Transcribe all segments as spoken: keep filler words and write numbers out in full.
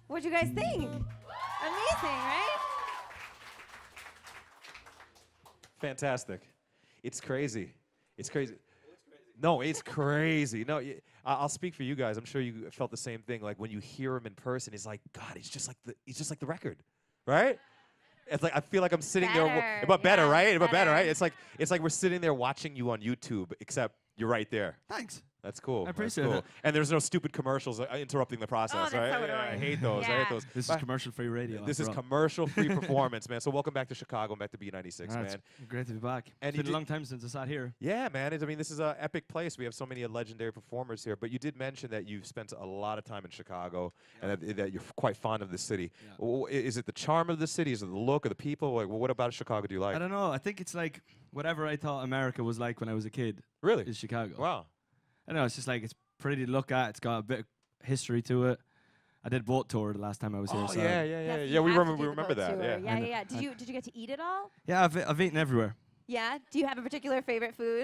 What'd you guys think? Amazing, right? Fantastic. It's crazy. It's crazy. No, it's crazy. No, y- I- I'll speak for you guys. I'm sure you felt the same thing. Like when you hear him in person, it's like, God, he's just like the he's just like the record, right? It's like I feel like I'm sitting there, Better, wa- but better, yeah, right? But better, better. right? It's like it's like we're sitting there watching you on YouTube, except you're right there. Thanks. That's cool. I appreciate that's cool. it. And there's no stupid commercials uh, interrupting the process, that's right? so Yeah, I annoying. hate those. I Yeah. hate those. This is But commercial-free radio. this is after all. commercial-free performance, man. So welcome back to Chicago, back to B ninety-six, Ah, man. it's great to be back. And It's you been a did- long time since I sat here. Yeah, man. It's, I mean, this is an epic place. We have so many legendary performers here. But you did mention that you've spent a lot of time in Chicago and that, that you're quite fond of the city. Yeah. W- w- Is it the charm of the city? Is it the look of the people? Like, what about Chicago do you like? I don't know. I think it's like whatever I thought America was like when I was a kid Really? is Chicago. Wow. I don't know. It's just like it's pretty to look at. It's got a bit of history to it. I did boat tour the last time I was here. Oh, so yeah, yeah, yeah. Yes, Yeah, you we have to remember, do we the remember boat that. tour. Yeah. yeah, I yeah, know. yeah. Did I- you did you get to eat it all? Yeah, I've, I've eaten everywhere. Yeah. Do you have a particular favorite food?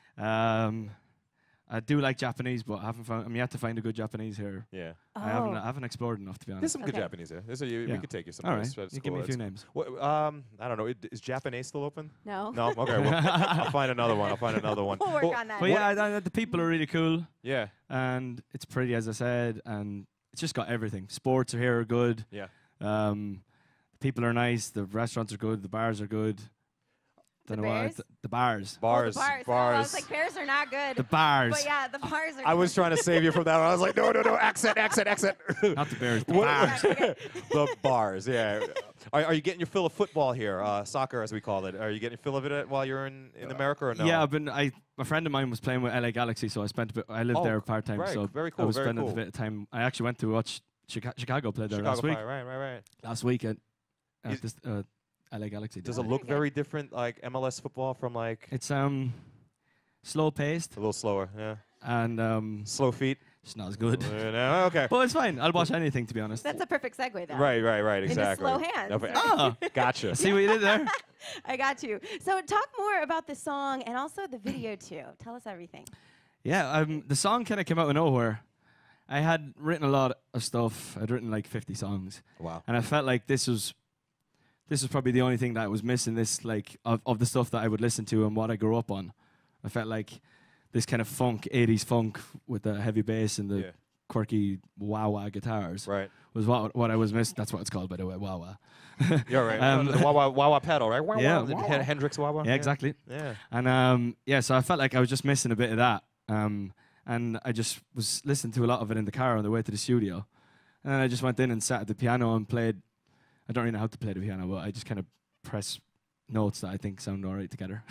Um, I do like Japanese, but I haven't found. I'm yet to find a good Japanese here. Yeah. I haven't. Oh. I haven't explored enough to be There's honest. some good Okay. Japanese here. There's a, you, We Yeah. could take you some. All right, you give me a few names. What, um, I don't know. It- Is Japanese still open? No. No. Okay. Well, I'll find another one. I'll find another one. We'll work Well, on that. But yeah, I, I, the people are really cool, Yeah. and it's pretty, as I said, and it's just got everything. Sports are here are good. Yeah. Um, the people are nice. The restaurants are good. The bars are good. The Don't know what I bears? th- the bars. Oh, Bars. the bars. Oh, I Bars. was like, bears are not good. The bars. But yeah, the bars are. I was trying to save you from that one. I was like, no, no, no, exit, exit, exit. Not the bears. The What- bars. Okay. the bars, yeah. Are, are you getting your fill of football here, uh, soccer as we call it? Are you getting your fill of it uh, while you're in, in America or no? Yeah, I've been. I a friend of mine was playing with L A Galaxy, so I spent. A bit, I lived Oh, there part time, right, so very I cool, was very spending cool. a bit of time. I actually went to watch Chica- Chicago play there Chicago last week. Fire, right, right, right. Last week at, at Is- this, uh, L A Galaxy. Does did. it Oh, look very good. very different, like M L S football, from like It's um slow paced a little slower? Yeah, and um slow feet. it's not as good. Uh, no, okay. But it's fine. I'll watch anything to be honest. That's a perfect segue, though. Right, right, right. Into Exactly. slow hands. Okay. Ah, Gotcha. I see what you did there. I got you. So talk more about the song and also the video too. Tell us everything. Yeah, um, the song kind of came out of nowhere. I had written a lot of stuff. I'd written like fifty songs, Wow. and I felt like this was this was probably the only thing that was missing. This like of of the stuff that I would listen to and what I grew up on. I felt like this kind of funk, eighties funk with the heavy bass and the Yeah. quirky wah wah guitars Right. was what what I was missing. That's what it's called, by the way, wah wah. You're right. Um, the wah wah wah wah pedal, right? Wah, Yeah, wah. The wah, Hen- wah. Hendrix wah wah. Yeah, exactly. Yeah. And um, yeah, so I felt like I was just missing a bit of that. Um, and I just was listening to a lot of it in the car on the way to the studio. And then I just went in and sat at the piano and played. I don't really know how to play the piano, but I just kind of press notes that I think sound all right together.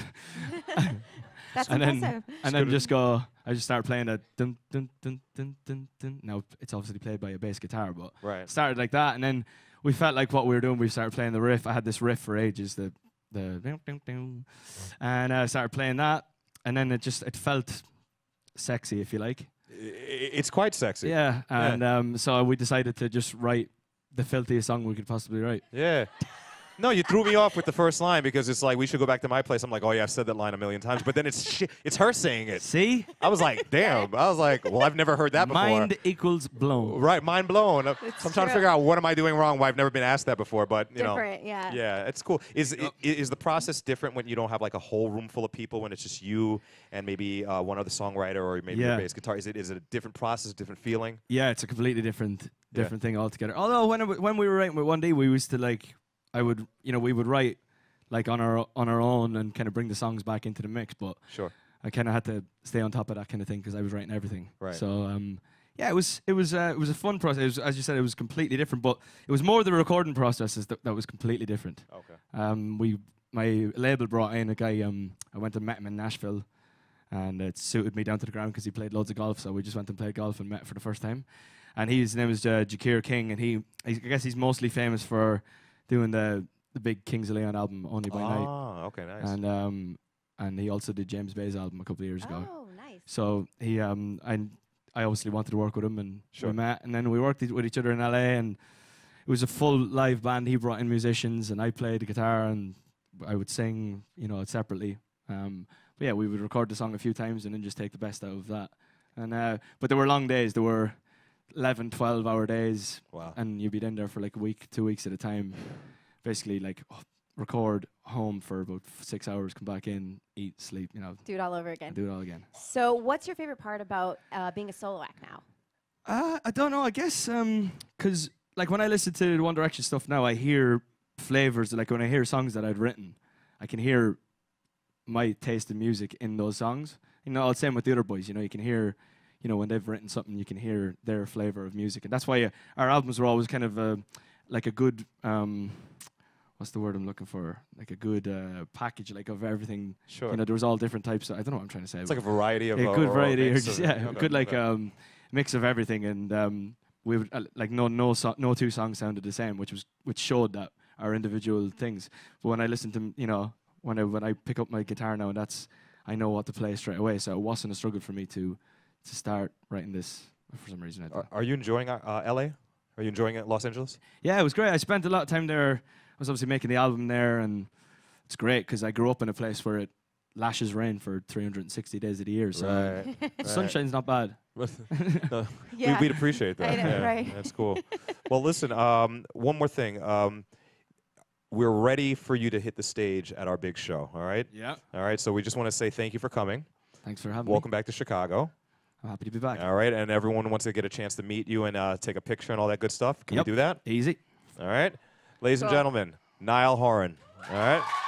That's and impressive. then and then just go. I just started playing that dun dun dun dun dun dun. Now it's obviously played by a bass guitar, but Right. started like that, and then we felt like what we were doing. We started playing the riff. I had this riff for ages, the the dun, dun, dun, and I started playing that, and then it just it felt sexy, if you like. I- i- It's quite sexy. Yeah, and um, so we decided to just write the filthiest song we could possibly write. Yeah. No, you threw me off with the first line because it's like, we should go back to my place. I'm like, oh yeah, I've said that line a million times. But then it's shi it's her saying it. See, I was like, damn. I was like, well, I've never heard that before. mind equals blown. Right, mind blown. Uh, It's so I'm trying to true. figure out what am I doing wrong. Why I've never been asked that before. But you Different, yeah. know, yeah, it's cool. Is i- is the process different when you don't have like a whole room full of people, when it's just you and maybe uh, one other songwriter or maybe Yeah. your bass guitar? Is it is it a different process, different feeling? Yeah, it's a completely different Yeah. different thing altogether. Although when it, w- when we were writing with one D, we used to like, I would you know we would write like on our on our own and kind of bring the songs back into the mix. But Sure. I kind of had to stay on top of that kind of thing because I was writing everything. Right. So um, yeah, it was it was uh, it was a fun process. It was, as you said, it was completely different. But it was more the recording processes that, that was completely different. Okay. Um, we my label brought in a guy. Um, I went and met him in Nashville, and it suited me down to the ground because he played loads of golf. So we just went and played golf and met for the first time. And he, his name is uh, Jakir King, and he I guess he's mostly famous for doing the the big Kings of Leon album, Only by Night, Ah, okay, nice. and um, and he also did James Bay's album a couple of years ago. Oh, nice. So he um I I obviously wanted to work with him, and Sure. we met, and then we worked e- with each other in L A, and it was a full live band. He brought in musicians, and I played the guitar, and I would sing, you know, separately. Um, but yeah, we would record the song a few times, and then just take the best out of that. And uh, but there were long days. There were eleven, twelve hour days, Wow. and you'd be in there for like a week, two weeks at a time. Basically, like oh, record home for about f- six hours, come back in, eat, sleep, you know, Do it all over again. and do it all again. So, what's your favorite part about uh, being a solo act now? Uh, I don't know. I guess because like when I listen to the One Direction stuff now, I hear flavors. Like when I hear songs that I'd written, I can hear my taste in music in those songs. You know, same with the other boys. You know, you can hear, you know, when they've written something, you can hear their flavor of music, and that's why uh, our albums were always kind of uh, like a good. Um, what's the word I'm looking for? Like a good uh, package, like of everything. Sure. You know, there was all different types. Of, I don't know what I'm trying to say. It's but like a variety of a uh, good or a variety, or mix just, of- yeah, okay, good like okay. um, mix of everything, and um, we would uh, like no no so- no two songs sounded the same, which was which showed that our individual things. But when I listen to m- you know when I when I pick up my guitar now, and that's I know what to play straight away, so it wasn't a struggle for me to to start writing this for some reason. I Are, think. are you enjoying uh, uh, L A? Are you enjoying it, Los Angeles? Yeah, it was great. I spent a lot of time there. I was obviously making the album there, and it's great because I grew up in a place where it lashes rain for three hundred sixty days of the year. So Right. the right. sunshine's not bad. No, Yeah. we, we'd appreciate that. I know, yeah, right. That's cool. Well, listen, um, one more thing. Um, we're ready for you to hit the stage at our big show, all right? Yeah. All right, so we just want to say thank you for coming. Thanks for having Welcome back to Chicago. me. I'm happy to be back. All right, and everyone wants to get a chance to meet you and uh, take a picture and all that good stuff. Can Yep. we do that? Easy. All right? Ladies and Cool. gentlemen, Niall Horan. All right?